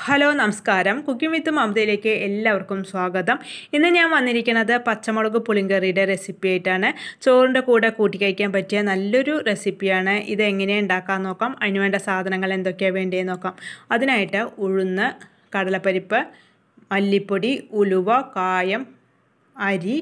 Hello നമസ്കാരം cooking വിത്ത് മമതയിലേക്ക് എല്ലാവർക്കും സ്വാഗതം. ഇന്ന് ഞാൻ വന്നിരിക്കുന്നത് പച്ചമുളക് പുളിങ്കറിയുടെ റെസിപ്പി ആയിട്ടാണ്. ചോറിൻ്റെ കൂടെ കൂട്ടി കഴിക്കാൻ പറ്റിയ നല്ലൊരു റെസിപ്പിയാണ്. ഇത് എങ്ങനെയാണ് ഉണ്ടാക്കാൻ നോക്കാം. അതിന് വേണ്ട സാധനങ്ങൾ എന്തൊക്കെയാണ് വേണ്ടതെന്ന് നോക്കാം. അതിനായിട്ട് ഉഴുന്ന്, കടലപ്പരിപ്പ്, മല്ലിപ്പൊടി, ഉലുവ, കായം, അരി,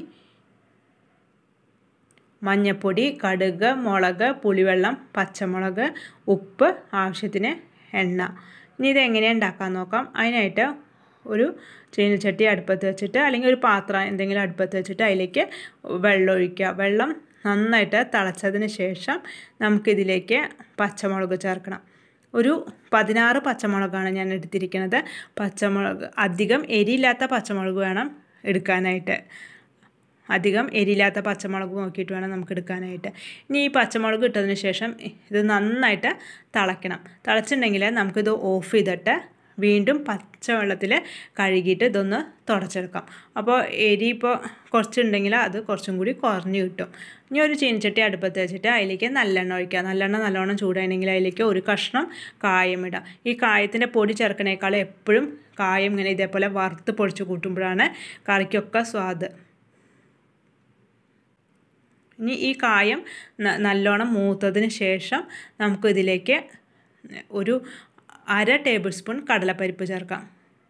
മഞ്ഞൾപ്പൊടി, കടുക്, മുളക്, പുളിവെള്ളം, പച്ചമുളക്, ഉപ്പ്, ആവശ്യത്തിന് എണ്ണ. ഇനി ഇതെങ്ങനെയാണ് ഉണ്ടാക്കാൻ നോക്കാം. അതിനായിട്ട് ഒരു ചീനച്ചട്ടി അടുപ്പത്ത് വെച്ചിട്ട് അല്ലെങ്കിൽ ഒരു പാത്രം എന്തെങ്കിലും അടുപ്പത്ത് വെച്ചിട്ട് അതിലേക്ക് വെള്ളം ഒഴിക്കുക. വെള്ളം നന്നായിട്ട് തിളച്ചതിന് ശേഷം നമുക്കിതിലേക്ക് പച്ചമുളക് ചേർക്കണം. ഒരു 16 പച്ചമുളകാണ് ഞാൻ എടുത്തിരിക്കുന്നത്. പച്ചമുളക് അധികം എരിയില്ലാത്ത പച്ചമുളക് വേണം എടുക്കാനായിട്ട്. അധികം എരിയില്ലാത്ത പച്ചമുളക് നോക്കിയിട്ട് വേണം നമുക്ക് എടുക്കാനായിട്ട്. ഇനി ഈ പച്ചമുളക് ഇട്ടതിന് ശേഷം ഇത് നന്നായിട്ട് തിളയ്ക്കണം. തിളച്ചിട്ടുണ്ടെങ്കിൽ നമുക്കിത് ഓഫ് ചെയ്തിട്ട് വീണ്ടും പച്ചവെള്ളത്തിൽ കഴുകിയിട്ട് ഇതൊന്ന് തുടച്ചെടുക്കാം. അപ്പോൾ എരി ഇപ്പോൾ കുറച്ചുണ്ടെങ്കിൽ അത് കുറച്ചും കൂടി കുറഞ്ഞ് കിട്ടും. ഇനി ഒരു ചീനച്ചട്ടി അടുപ്പത്ത് വെച്ചിട്ട് അതിലേക്ക് നല്ലെണ്ണ ഒഴിക്കുക. നല്ലെണ്ണ നല്ലോണം ചൂടാണെങ്കിൽ അതിലേക്ക് ഒരു കഷ്ണം കായം ഇടാം. ഈ കായത്തിൻ്റെ പൊടി ചേർക്കണേക്കാൾ എപ്പോഴും കായം ഇങ്ങനെ ഇതേപോലെ വറുത്ത് പൊടിച്ച് കൂട്ടുമ്പോഴാണ് കറിക്കൊക്കെ സ്വാദ്. ഇനി ഈ കായം നല്ലോണം മൂത്തതിന് ശേഷം നമുക്കിതിലേക്ക് ഒരു 1/2 ടേബിൾ സ്പൂൺ കടലപ്പരിപ്പ് ചേർക്കാം.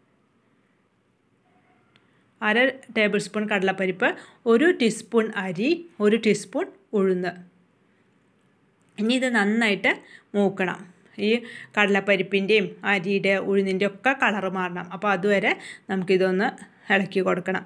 1/2 ടേബിൾ സ്പൂൺ കടലപ്പരിപ്പ്, 1 ടീസ്പൂൺ അരി, 1 ടീസ്പൂൺ ഉഴുന്ന്. ഇനി ഇത് നന്നായിട്ട് മൂക്കണം. ഈ കടലപ്പരിപ്പിൻ്റെയും അരിയുടെ ഉഴുന്നിൻ്റെ ഒക്കെ കളറ് മാറണം. അപ്പോൾ അതുവരെ നമുക്കിതൊന്ന് ഇളക്കി കൊടുക്കണം.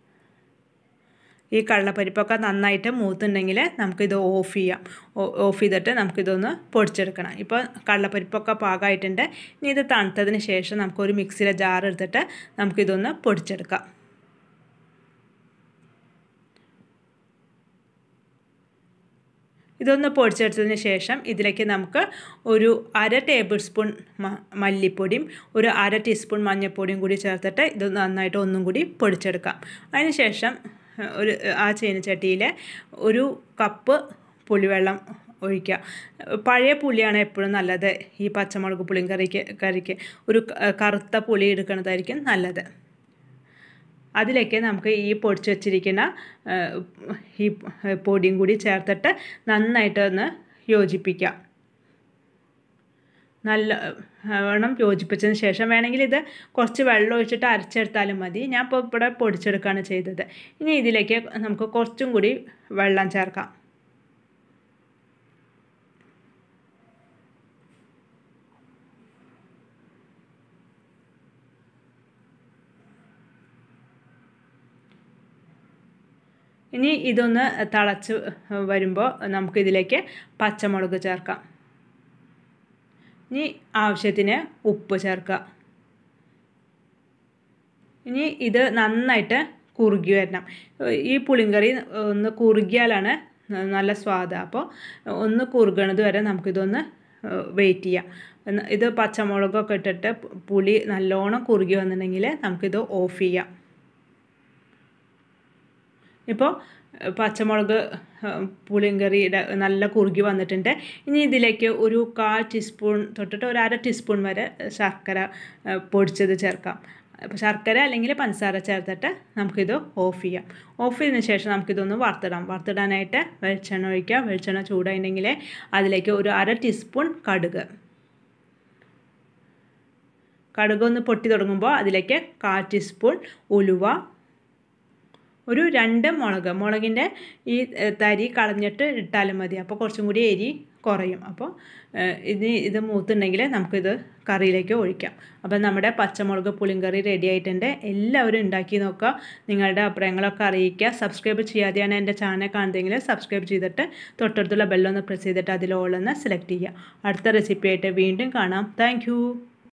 ഈ കടലപ്പരിപ്പൊക്കെ നന്നായിട്ട് മൂത്തുണ്ടെങ്കിൽ നമുക്കിത് ഓഫ് ചെയ്യാം. ഓഫ് ചെയ്തിട്ട് നമുക്കിതൊന്ന് പൊടിച്ചെടുക്കണം. ഇപ്പോൾ കടലപ്പരിപ്പൊക്കെ പാകമായിട്ടുണ്ട്. ഇനി ഇത് തണുത്തതിന് ശേഷം നമുക്കൊരു മിക്സിയിലെ ജാർ എടുത്തിട്ട് നമുക്കിതൊന്ന് പൊടിച്ചെടുക്കാം. ഇതൊന്ന് പൊടിച്ചെടുത്തതിന് ശേഷം ഇതിലേക്ക് നമുക്ക് ഒരു 1/2 ടേബിൾ സ്പൂൺ മല്ലിപ്പൊടിയും ഒരു 1/2 ടീസ്പൂൺ മഞ്ഞൾപ്പൊടിയും കൂടി ചേർത്തിട്ട് ഇത് നന്നായിട്ട് ഒന്നും കൂടി പൊടിച്ചെടുക്കാം. അതിന് ശേഷം ആ ചീനച്ചട്ടിയിൽ 1 കപ്പ് പുളിവെള്ളം ഒഴിക്കുക. പഴയ പുളിയാണ് എപ്പോഴും നല്ലത്. ഈ പച്ചമുളക് പുളിങ്കറിക്ക് ഒരു കറുത്ത പുളി എടുക്കുന്നതായിരിക്കും നല്ലത്. അതിലേക്ക് നമുക്ക് ഈ പൊടിച്ച് വച്ചിരിക്കുന്ന ഈ പൊടിയും കൂടി ചേർത്തിട്ട് നന്നായിട്ട് ഒന്ന് യോജിപ്പിക്കാം. നല്ലവണ്ണം യോജിപ്പിച്ചതിന് ശേഷം വേണമെങ്കിൽ ഇത് കുറച്ച് വെള്ളം ഒഴിച്ചിട്ട് അരച്ചെടുത്താലും മതി. ഞാൻ ഇപ്പോൾ ഇവിടെ പൊടിച്ചെടുക്കുകയാണ് ചെയ്തത്. ഇനി ഇതിലേക്ക് നമുക്ക് കുറച്ചും കൂടി വെള്ളം ചേർക്കാം. ഇനി ഇതൊന്ന് തിളച്ച് വരുമ്പോൾ നമുക്കിതിലേക്ക് പച്ചമുളക് ചേർക്കാം. ഇനി ആവശ്യത്തിന് ഉപ്പ് ചേർക്കുക. ഇനി ഇത് നന്നായിട്ട് കുറുകി വരണം. ഈ പുളിങ്കറി ഒന്ന് കുറുകിയാലാണ് നല്ല സ്വാദ്. അപ്പോൾ ഒന്ന് കുറുകണത് വരെ നമുക്കിതൊന്ന് വെയിറ്റ് ചെയ്യാം. ഇത് പച്ചമുളകൊക്കെ ഇട്ടിട്ട് പുളി നല്ലോണം കുറുകി വന്നിട്ടുണ്ടെങ്കിൽ നമുക്കിത് ഓഫ് ചെയ്യാം. ഇപ്പോൾ പച്ചമുളക് പുളിങ്കറിയുടെ നല്ല കുറുകി വന്നിട്ടുണ്ട്. ഇനി ഇതിലേക്ക് ഒരു 1/4 ടീസ്പൂൺ തൊട്ടിട്ട് ഒരു 1/2 ടീസ്പൂൺ വരെ ശർക്കര പൊടിച്ചത് ചേർക്കാം. അപ്പോൾ ശർക്കര അല്ലെങ്കിൽ പഞ്ചസാര ചേർത്തിട്ട് നമുക്കിത് ഓഫ് ചെയ്യാം. ഓഫ് ചെയ്തതിന് ശേഷം നമുക്കിതൊന്ന് വറുത്തിടാം. വറുത്തിടാനായിട്ട് വെളിച്ചെണ്ണ ഒഴിക്കുക. വെളിച്ചെണ്ണ ചൂടായിട്ടുണ്ടെങ്കിൽ അതിലേക്ക് ഒരു 1/2 ടീസ്പൂൺ കടുക് ഒന്ന് പൊട്ടി തുടങ്ങുമ്പോൾ അതിലേക്ക് 1/4 ടീസ്പൂൺ ഉലുവ, ഒരു 2 മുളകിൻ്റെ ഈ തരി കളഞ്ഞിട്ട് ഇട്ടാലും മതി. അപ്പോൾ കുറച്ചും കൂടി എരി കുറയും. അപ്പോൾ ഇത് മൂത്തുണ്ടെങ്കിൽ നമുക്കിത് കറിയിലേക്ക് ഒഴിക്കാം. അപ്പോൾ നമ്മുടെ പച്ചമുളക് പുളിങ്കറി റെഡി ആയിട്ടുണ്ട്. എല്ലാവരും ഉണ്ടാക്കി നോക്കുക. നിങ്ങളുടെ അഭിപ്രായങ്ങളൊക്കെ അറിയിക്കുക. സബ്സ്ക്രൈബ് ചെയ്യാതെയാണ് എൻ്റെ ചാനൽ കാണുന്നതെങ്കിൽ സബ്സ്ക്രൈബ് ചെയ്തിട്ട് തൊട്ടടുത്തുള്ള ബെല്ലൊന്ന് പ്രസ് ചെയ്തിട്ട് അതിൽ ഓളൊന്ന് സെലക്ട് ചെയ്യുക. അടുത്ത റെസിപ്പി ആയിട്ട് വീണ്ടും കാണാം. താങ്ക്